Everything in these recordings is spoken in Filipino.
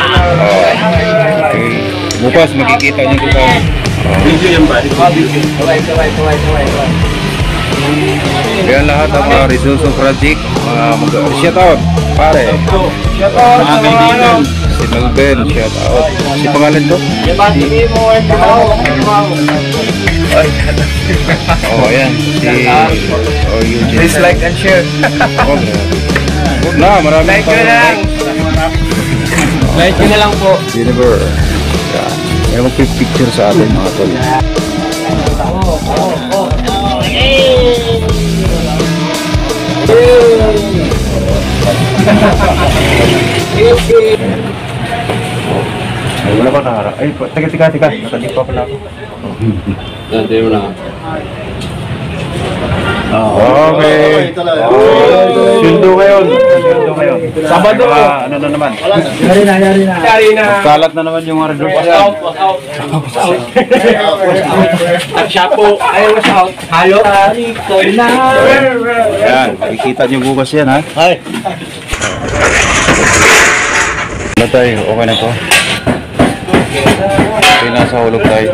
Bukas makikita niyo dito. Yan lahat ang mga results ng project. Shout out, pare. Mga kaibigan. Si Melben, shout out. Si pangalan ko? Oh, yan. Please like and share. Huwag na, maraming Like nyo na lang po. Jennifer. Yan. May mag-picture sa atin mga tol. Ay, wala pa naharap. Ay, teka. Nakadip pa pala ako. Nandito mo na. Okay. Sundo ngayon. Sabado. Ano na naman? Yari na. Kalat na naman yung mga red pass. At siya po, ayaw na shout. Halo. Yan, makikita nyo bukas yan ha. Ay. Ano tayo? Okay na to. Okay, nasa hulog tayo.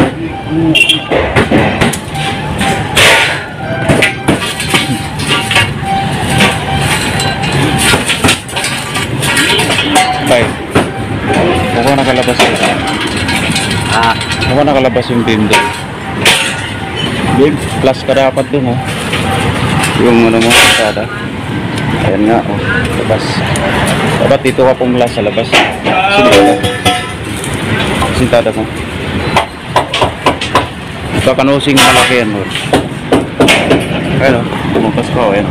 Tayo. Mukhang nakalabas yun. Mukhang nakalabas yung beam doon. Beam? Plus ka dapat doon oh. Yung ano mo, kasada. Ayan nga oh. Labas. Dapat dito ka pumula sa labas. Sintada mo. Kakanusing malaki yan mo. Ayan oh. Lumabas pa oh. Ayan.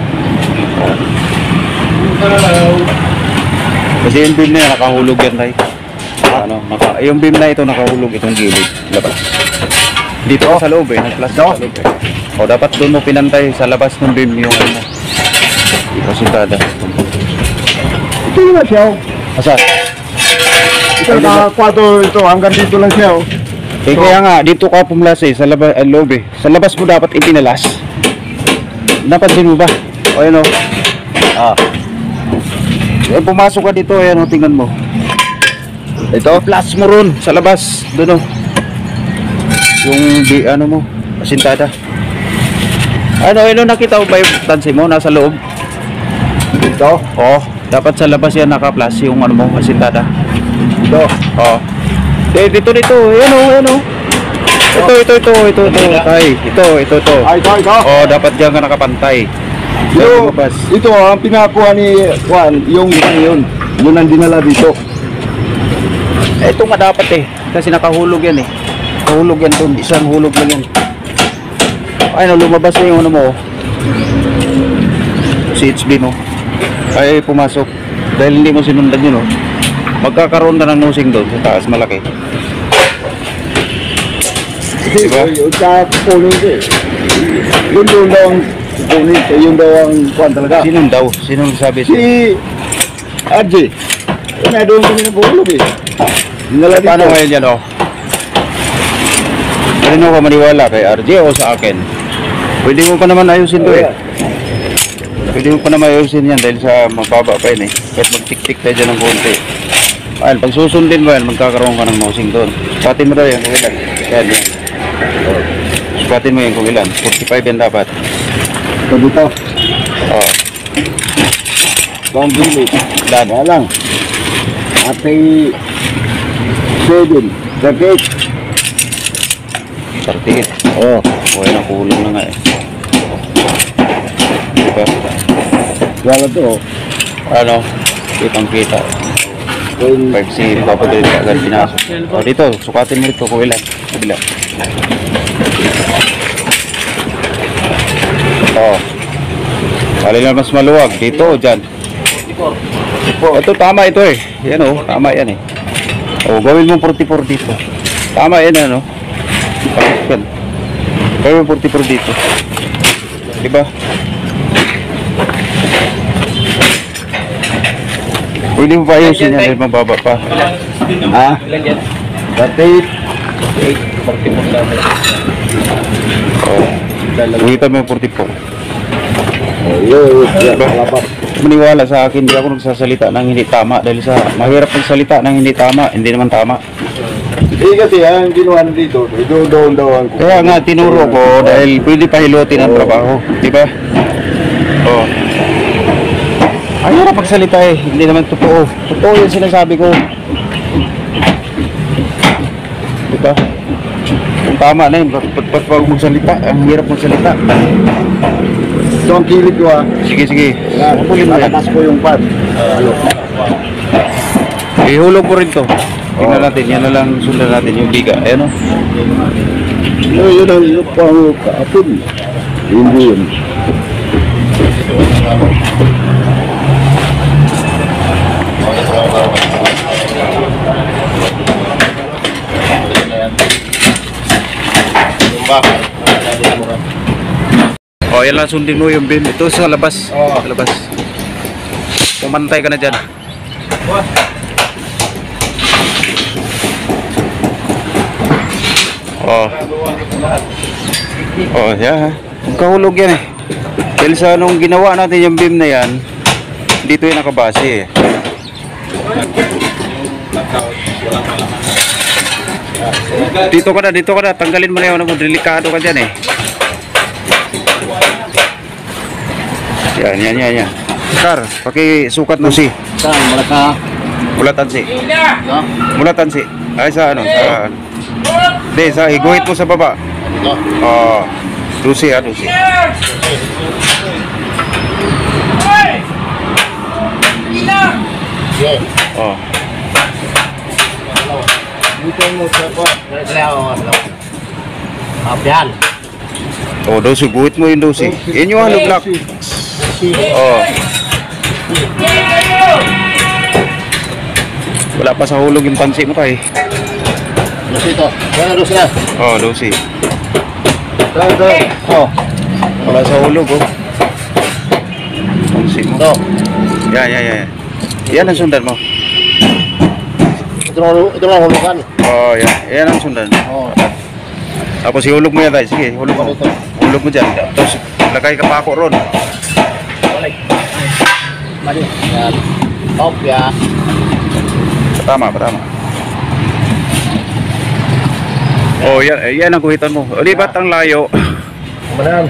Kasi yung beam na yan, nakahulog yan tayo. Yung beam na ito nakahulog itong gilid. Labas. Dito ka sa loob eh. Nag-plus sa loob eh. O dapat doon mo pinantay sa labas ng beam yung ano. Kasintada. Ito na siya. Asa? Ito nakakwadro ito. Hanggang dito lang siya. Eh kaya nga, dito ka pumlas eh. Sa labas, loob eh. Sa labas mo dapat itinalas. Napansin mo ba? O yun o. Eh, pumasok ka dito, ayan o, tingnan mo. Ito, plus mo ron, sa labas, doon o. Yung, ano mo, kasintada. Ano, nakita mo ba yung tansi mo, nasa loob? Dito? Oo, dapat sa labas yan naka-plus yung ano mo, kasintada. Dito? Oo. Dito, ayan o. Ito. Tay, ito. Ay, ito. Oo, dapat dyan ka nakapantay. Ito ang pinakuha ni Juan, yung yun. Yun ang dinala dito. Ito nga dapat eh. Kasi nakahulog yan eh. Nakahulog yan doon. Isang hulog lang yan. Ay no, lumabas na yung ano mo. CHB no. Ay pumasok. Dahil hindi mo sinundan yun oh. Magkakaroon na ng nosing doon. Sa taas malaki. Diba? Yung sa puno ito eh. Yun doon daw ang puno ito. Yun daw ang Juan talaga. Sinong daw? Sinong sabi Si RJ. Yun na doon kami nabulog eh. Dinala dito. Paano ngayon yan oh? Ano ka maniwala kay RJ o sa akin? Pwede mo pa naman ayusin to eh. Pwede mo pa naman ayusin yan dahil sa mababa pa yun eh. Kahit mag-tik-tik tayo dyan ng konti. Ayun, pag susundin mo yan, magkakaroon ka ng nosing doon. Sukatin mo daw yan kung ilan. Yan. Sukatin mo yan kung ilan. 45 yan dapat. Ito dito. Oo. Bang bilik. Dan. Kaya lang. Atay 7. 38. 38. Oo. Okay na, kulong na nga eh. Diba? Wala to. Ano? Kitang kita. 5C, papadali ka agad pinasok. O dito, sukatin mo dito kung ilan. Kabila. O. Kali na mas maluwag. Dito o dyan. Ito tama ito eh. Yan o, tama yan eh. O, gawin mo 44 dito. Tama yan ano. Gawin mo 44 dito. Diba? Pwede mo pa ayusin yan dahil mababa pa. Ha? 38. Oh. Ulitan mo yung 44. Yun. Malapas. maniwala sa akin, hindi ako nagsasalita ng hindi tama dahil sa mahirap magsalita ng hindi tama, hindi naman tama. Kasi ang ginawa na dito, doon ko. Kaya nga tinuro ko dahil pwede pahilutin ang trabaho, di ba? Oh. Ang hirap magsalita eh, hindi naman totoo. Totoo yung sinasabi ko. Di ba? Kung tama na yun, ba't magsalita? Ang hirap magsalita. Ito ang kilid ko Sige, sige. Pulin mo yan. Natatas ko yung pad. Ihulog ko rin to. Tingnan natin, yan na lang sundan natin yung biga. Ayan o. Yun ang pang kaapon. Hindi yun. O, yan lang sundin mo yung beam. Ito sa labas. Sa labas. Pumantay ka na dyan. Yeah. Magkahulog yan eh. Dahil sa nung ginawa natin yung beam na yan, dito yung nakabase eh. Dito ka na. Tanggalin mo na yun. Delikado ka dyan eh. Yan. Sir, pakisukat mo si. Saan? Malaka? Mulatan si. Mulatan si. Ay sa ano? Sa iguhit mo sa baba. Dusi. Dito mo sa pa. Apian. Dusi, guhit mo yung dusi. Yan yung hollow block. Wala pa sa hulog yung pansi mo tayo. Dusi ito. Yan dusi na. Dusi. Ito. Wala sa hulog pansi mo. Ito. Yan. Yan ang sundan mo. Ito lang hulugan. Yan ang sundan. Tapos ihulog mo yan tayo. Sige, hulog mo. Hulog mo dyan. Tapos lagay ka pa ako ron. Yan. Top ya. Tama. Yan ang kuhitan mo. Libat ang layo. Manan.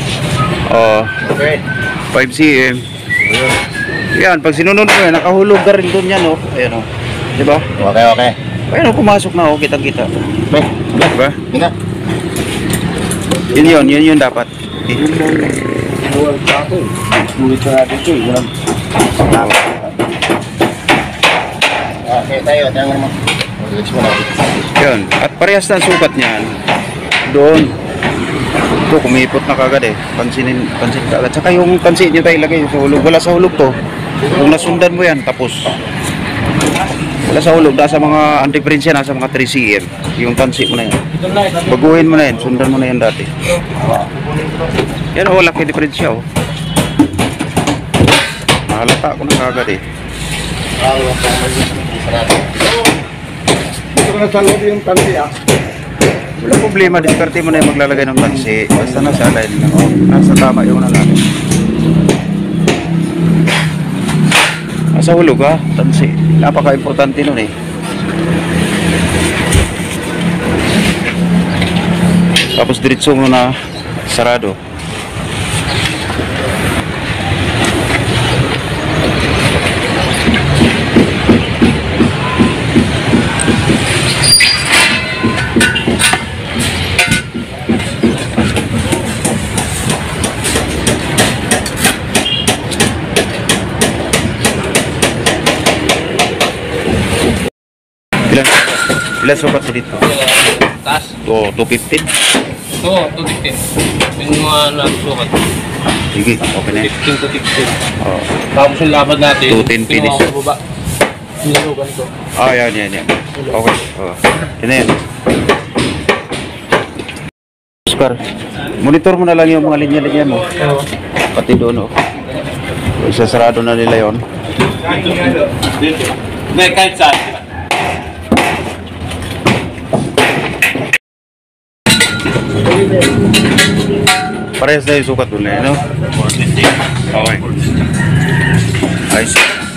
Okay. 5 cm. Yan, pag sinunod mo yan, nakahulog ka rin doon yan, Ayan, diba? Okay. Ayan, pumasok na, kitang-kita. Diba? Ina. Yun dapat. Buwag sa akin. Sulit na natin ito. Okay, tayo mo. Yun. At parehas na ang sukat niyan. Doon. Ito, kumipot na kagad eh. Pansin kagad. Saka yung pansin niya tayo ilagay sa hulog. Wala sa hulog to. Kung nasundan mo yan, tapos. Wala sa hulog. Nasa mga anti-difference yan. Nasa mga 3 cm. Yung pansin mo na yan. Baguhin mo na yan. Sundan mo na yan dati. Yan laki difference siya Nahalata ko na kagad eh. Dito ko na sa loob yung tansi Wala problema, diskarte mo na yung maglalagay ng tansi. Basta nasa line lang nasa tama yung nalalagay. Nasa hulog tansi. Napaka-importante nun eh. Tapos diretso mo na sarado. Ilan sukat mo dito? Taas. 215? Oo, 215. Yung mga nagsukat. Sige, okay na 15 to 15. Tapos yung laban natin. 210 finish. Pinuha ko baba. Nilugan ko. Yan. Okay. Yan na yan. Oscar, monitor mo na lang yung mga linya-linya mo. Pati doon Isasarado na nila yon. Kahit saan. Parehas na yung sukat doon Okay. Ayos.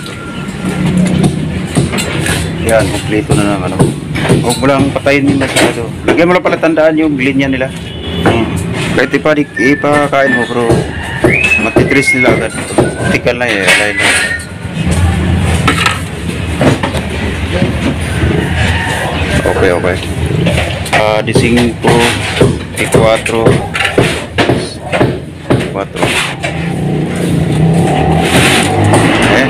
Yan, kompleto na ng ano. Huwag mo lang patayin yung masyado. Lagyan mo lang pala tandaan yung linya nila. Kahit ipakain mo, bro. Matitris nila agad. Tikal na eh. Alay na. Okay, okay. Di 5, di 4. 4. Eh.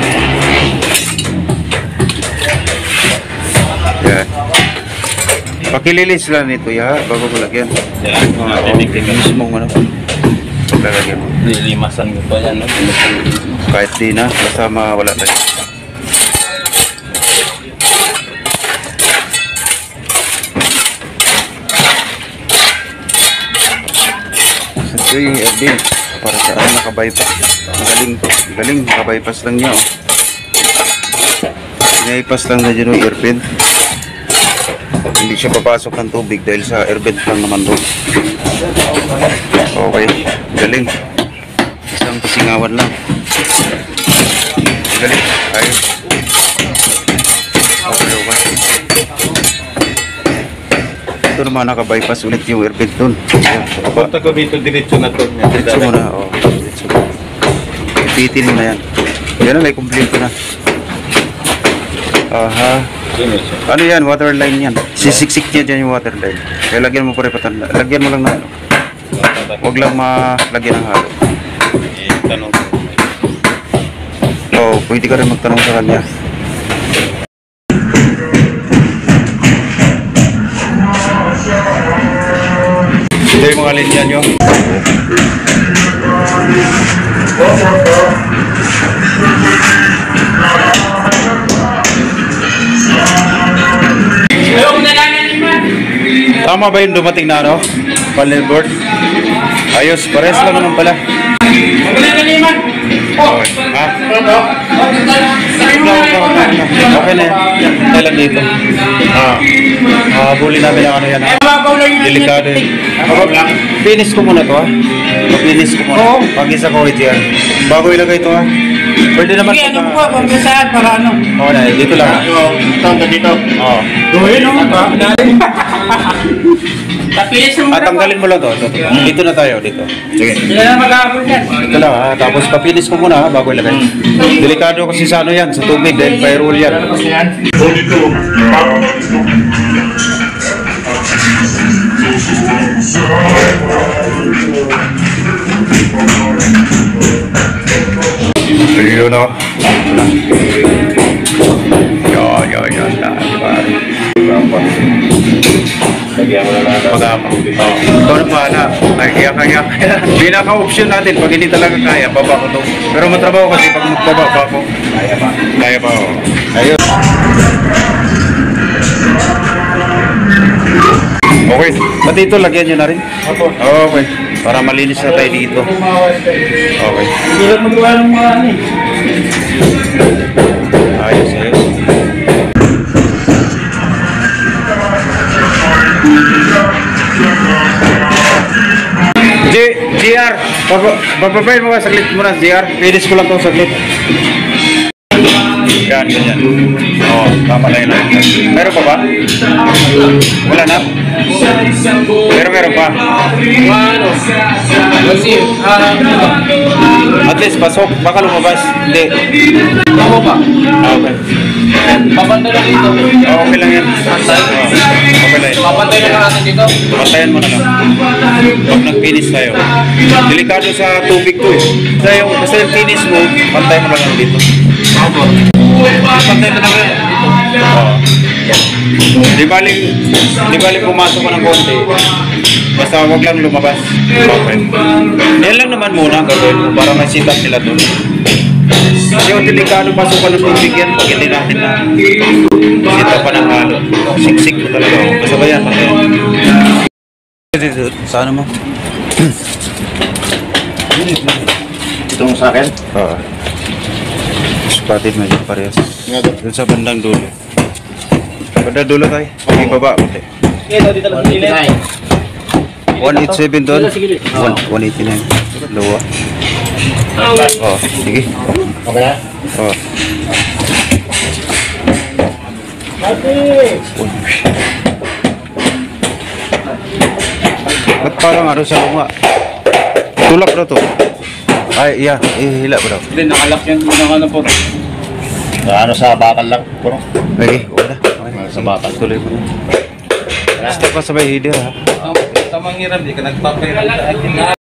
Yan. Pakililis lang nito ya, bago ko lagyan. Mismo ano. Lalagyan mo. Nilimasan ko pa yan, no? Kahit di na, basta mawala tayo. Ito yung Airbin para sa ano, nakabypass. Ang galing nakabypass lang niya, oh. Pinaypass lang na dyan yung Airbin. Hindi siya papasok ng tubig dahil sa airbed lang naman doon. Okay, galing. Isang pasingawan lang. Galing, ayos. Okay, okay. Ito naman naka-bypass ulit yung airbed doon. Punta ko dito, diretso na to. Diretso mo na, oh. Diretso mo. Ipitin mo na yan. Yan na, may complete na. Aha. Ano yan? Water line yan. Sisiksik niya dyan yung water line. Kaya lagyan mo pa rin patanda. Lagyan mo lang na ano. Huwag lang malagyan ng halo. Tanong. Oo, pwede ka rin magtanong sa kanya. Ito yung mga linya nyo. Tama ba yung dumating na ano? Panel board? Ayos, pares lang naman pala. Okay. Ha? Okay na yan. Tayo lang dito. Buli namin ang ano yan. Delikado yun. Finish ko muna to, ha? Finish ko muna. Pag-isa ko ito yan. Bago ilagay ito, ha? Pwede naman. Sige, ano po ba? Kung saan, para ano? Okay na, dito lang. Dito. Oo. Gawin, no? Tapilis mo. Tanggalin mo lang to. Dito na tayo, dito. Sige. Sila na mag-aabot yan. Ito lang, ha? Tapos papilis ko muna, ha? Bago ilagay. Delikado kasi sa ano yan, sa tubig dahil firewall yan. Ayun na. Yan. Lagyan mo na lang. Pag-ama. Ito na pahala. Ay, iyak. Pinaka-option natin, pag hindi talaga kaya, baba ko to. Pero matrabaho kasi pag magbaba pa ako. Kaya pa ako. Ayun. Okay. Pati ito, lagyan nyo na rin. Okay. Para malinis na tayo dito. Okay. Hindi lang magawa ng mga ano eh. Ayos. JR, bababayin mo ba saglit muna, JR? Finish ko lang ito saglit. Yan, ganyan. Oo, tama na yun. Meron pa ba? Wala na? Pero meron pa. At least pasok, baka lumabas. Hindi. Ako pa. Okay. Papantay lang dito. Okay lang yan. Okay lang yan. Papantay lang natin dito. Pantayan mo na lang. Pag nag-finish tayo. Delikado sa tubig to eh. Basta yung finish mo, pantay mo lang dito. Papantay na lang yan. Oo. Di baling pumasok ka ng konti. Basta wag lang lumabas. Okay. Yan lang naman muna gagawin mo para masitap nila to. Kasi yung delikado pasukan ng tubig yan pag hindi natin na sita pa ng halo. Siksik mo talaga. Basta ba yan? Sa ano mo? Itong sa akin? Oo. Spotted mo dyan parehas. Doon sa bandang dulo. Bandang dulo tayo. Okay, baba. Okay. Dito lang sa gilid. 187 doon. 189. Lowa. Oh, sige. Okay na? Oh. Ba't parang ano sa lunga? Tulak na to. Ay, iya. Hila ba daw? Hindi, nakalak yan ng ano po. Ano sa bakal lang, bro? Okay, wala. Okay. Sa bakal. Tuloy mo na. Step pa sa may header ha. Tamang hiram, di ka nagpapahiram sa akin.